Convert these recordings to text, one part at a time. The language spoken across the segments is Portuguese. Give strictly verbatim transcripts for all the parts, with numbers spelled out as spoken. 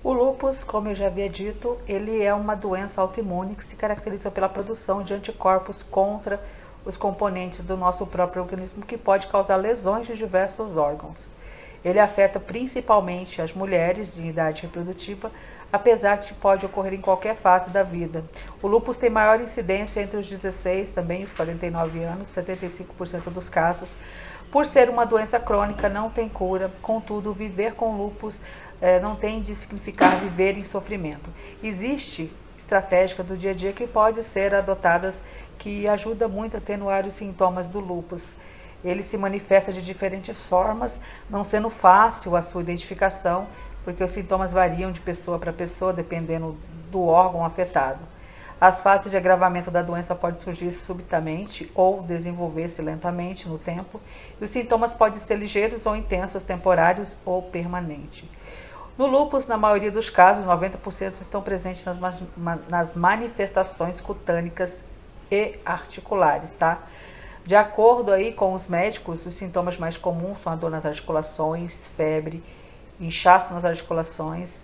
O lúpus, como eu já havia dito, ele é uma doença autoimune que se caracteriza pela produção de anticorpos contra os componentes do nosso próprio organismo, que pode causar lesões de diversos órgãos. Ele afeta principalmente as mulheres de idade reprodutiva, apesar de que pode ocorrer em qualquer fase da vida. O lúpus tem maior incidência entre os dezesseis, também os quarenta e nove anos, setenta e cinco por cento dos casos. Por ser uma doença crônica, não tem cura, contudo, viver com lúpus eh, não tem de significar viver em sofrimento. Existe estratégia do dia a dia que pode ser adotadas que ajuda muito a atenuar os sintomas do lúpus. Ele se manifesta de diferentes formas, não sendo fácil a sua identificação, porque os sintomas variam de pessoa para pessoa, dependendo do órgão afetado. As fases de agravamento da doença podem surgir subitamente ou desenvolver-se lentamente no tempo, e os sintomas podem ser ligeiros ou intensos, temporários ou permanentes. No lúpus, na maioria dos casos, noventa por cento estão presentes nas, nas manifestações cutâneas e articulares, tá? De acordo aí com os médicos, os sintomas mais comuns são a dor nas articulações, febre, inchaço nas articulações,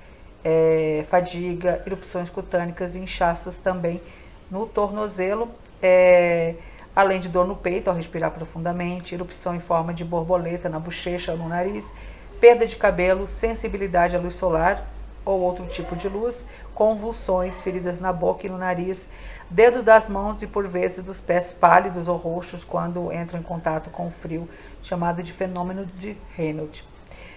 é, fadiga, erupções cutâneas e inchaços também no tornozelo, é, além de dor no peito ao respirar profundamente, erupção em forma de borboleta na bochecha ou no nariz, perda de cabelo, sensibilidade à luz solar ou outro tipo de luz, convulsões, feridas na boca e no nariz, dedos das mãos e por vezes dos pés pálidos ou roxos quando entram em contato com o frio, chamado de fenômeno de Raynaud.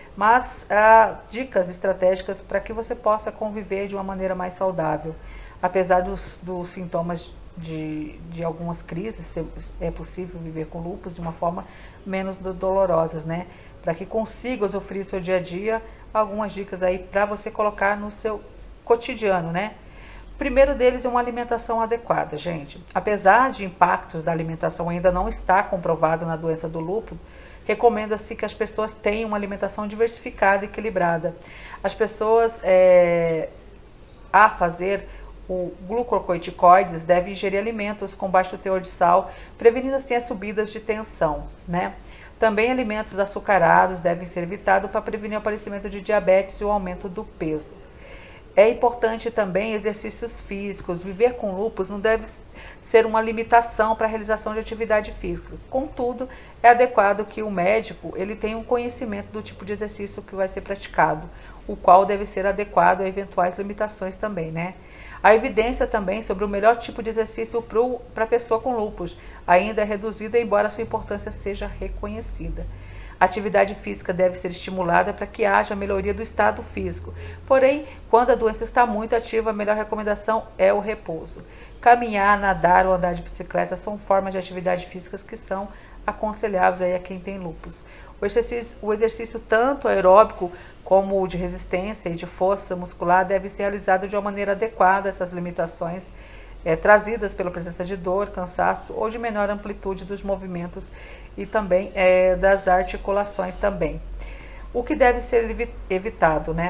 Mas há dicas estratégicas para que você possa conviver de uma maneira mais saudável. Apesar dos, dos sintomas de, de algumas crises, é possível viver com lúpus de uma forma menos dolorosa, né? Para que consiga usufruir do seu dia a dia, algumas dicas aí para você colocar no seu cotidiano, né? O primeiro deles é uma alimentação adequada, gente. Apesar de impactos da alimentação ainda não estar comprovado na doença do lúpus, recomenda-se que as pessoas tenham uma alimentação diversificada e equilibrada. As pessoas, é, a fazer o glucocorticoides, devem ingerir alimentos com baixo teor de sal, prevenindo assim as subidas de tensão, né? Também alimentos açucarados devem ser evitados para prevenir o aparecimento de diabetes e o aumento do peso. É importante também exercícios físicos. Viver com lúpus não deve ser uma limitação para a realização de atividade física. Contudo, é adequado que o médico ele tenha um conhecimento do tipo de exercício que vai ser praticado, o qual deve ser adequado a eventuais limitações também, né? A evidência também sobre o melhor tipo de exercício para a pessoa com lúpus ainda é reduzida, embora sua importância seja reconhecida. A atividade física deve ser estimulada para que haja melhoria do estado físico. Porém, quando a doença está muito ativa, a melhor recomendação é o repouso. Caminhar, nadar ou andar de bicicleta são formas de atividade físicas que são aconselháveis aí a quem tem lúpus. O exercício, o exercício tanto aeróbico como o de resistência e de força muscular deve ser realizado de uma maneira adequada a essas limitações é, trazidas pela presença de dor, cansaço ou de menor amplitude dos movimentos e também é, das articulações também. O que deve ser evitado, né?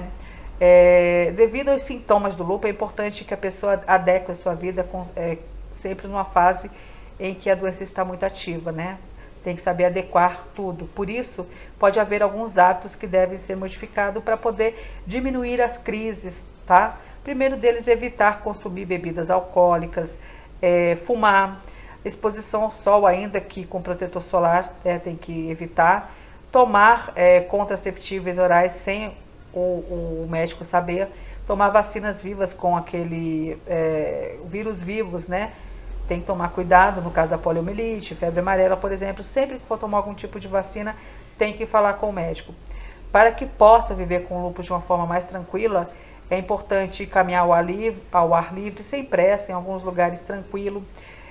É, devido aos sintomas do lúpus, é importante que a pessoa adeque a sua vida com, é, sempre numa fase em que a doença está muito ativa, né? Tem que saber adequar tudo. Por isso, pode haver alguns hábitos que devem ser modificados para poder diminuir as crises, tá? Primeiro deles, evitar consumir bebidas alcoólicas, é, fumar, exposição ao sol, ainda que com protetor solar, é, tem que evitar, tomar é, contraceptíveis orais sem o, o médico saber, tomar vacinas vivas com aquele é, vírus vivos, né? Tem que tomar cuidado no caso da poliomielite, febre amarela, por exemplo. Sempre que for tomar algum tipo de vacina, tem que falar com o médico. Para que possa viver com lúpus de uma forma mais tranquila, é importante caminhar ao ar livre, ao ar livre sem pressa, em alguns lugares tranquilo.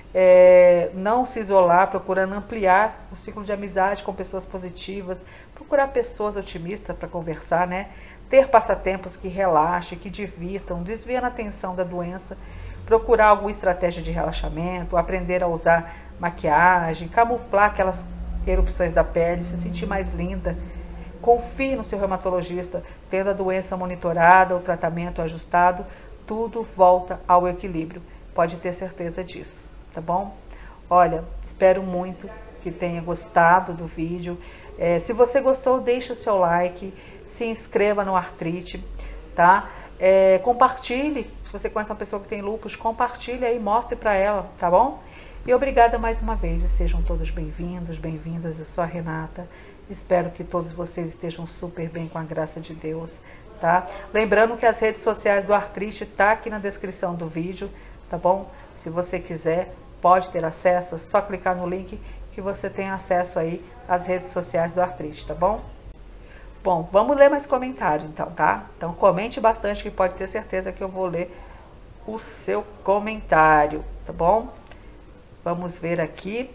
É, não se isolar, procurando ampliar o ciclo de amizade com pessoas positivas, procurar pessoas otimistas para conversar, né? Ter passatempos que relaxem, que divirtam, desviando a atenção da doença, procurar alguma estratégia de relaxamento, aprender a usar maquiagem, camuflar aquelas erupções da pele, se sentir mais linda. Confie no seu reumatologista, tendo a doença monitorada, o tratamento ajustado, tudo volta ao equilíbrio. Pode ter certeza disso, tá bom? Olha, espero muito que tenha gostado do vídeo. É, se você gostou, deixe o seu like, se inscreva no Artrite, tá? É, compartilhe, se você conhece uma pessoa que tem lúpus, compartilhe aí, mostre para ela, tá bom? E obrigada mais uma vez, e sejam todos bem-vindos, bem-vindas. Eu sou a Renata, espero que todos vocês estejam super bem com a graça de Deus, tá? Lembrando que as redes sociais do Artrite tá aqui na descrição do vídeo, tá bom? Se você quiser, pode ter acesso, é só clicar no link que você tem acesso aí às redes sociais do Artrite, tá bom? Bom, vamos ler mais comentários então, tá? Então comente bastante, que pode ter certeza que eu vou ler o seu comentário, tá bom? Vamos ver aqui.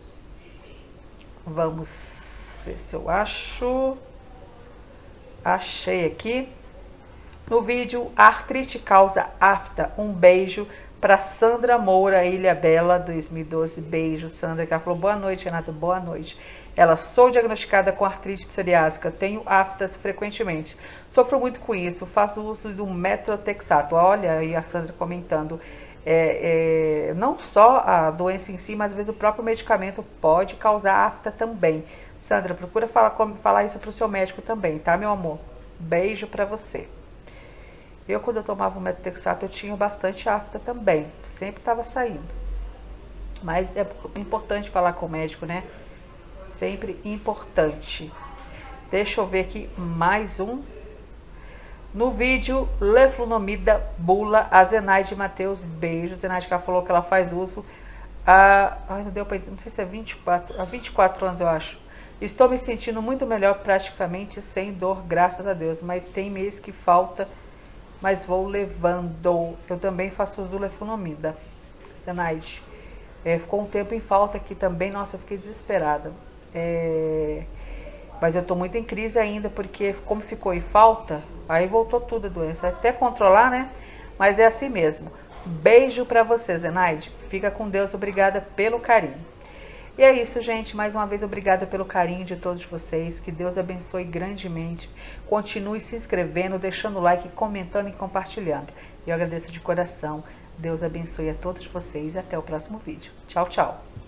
Vamos ver se eu acho. Achei aqui. No vídeo, artrite causa afta. Um beijo para Sandra Moura, Ilha Bela, dois mil e doze. Beijo, Sandra, que ela falou boa noite, Renata, boa noite. Ela, sou diagnosticada com artrite psoriásica, tenho aftas frequentemente. Sofro muito com isso, faço uso do metrotexato. Olha aí a Sandra comentando. É, é, não só a doença em si, mas às vezes o próprio medicamento pode causar afta também. Sandra, procura falar, como, falar isso para o seu médico também, tá, meu amor? Beijo para você. Eu, quando eu tomava o metrotexato, eu tinha bastante afta também, sempre estava saindo. Mas é importante falar com o médico, né? Sempre importante. Deixa eu ver aqui mais um. No vídeo, leflunomida, bula, a Zenaide Matheus, beijo. Zenaide, que ela falou que ela faz uso há, ai, não deu pra, não sei se é vinte e quatro, há vinte e quatro anos, eu acho. Estou me sentindo muito melhor, praticamente sem dor, graças a Deus. Mas tem mês que falta, mas vou levando. Eu também faço uso do leflunomida, Zenaide. É, ficou um tempo em falta aqui também, nossa, eu fiquei desesperada. É... Mas eu tô muito em crise ainda, porque como ficou em falta, aí voltou tudo a doença. Até controlar, né? Mas é assim mesmo. Beijo pra você, Zenaide. Fica com Deus, obrigada pelo carinho. E é isso, gente. Mais uma vez, obrigada pelo carinho de todos vocês. Que Deus abençoe grandemente. Continue se inscrevendo, deixando o like, comentando e compartilhando. Eu agradeço de coração. Deus abençoe a todos vocês e até o próximo vídeo. Tchau, tchau.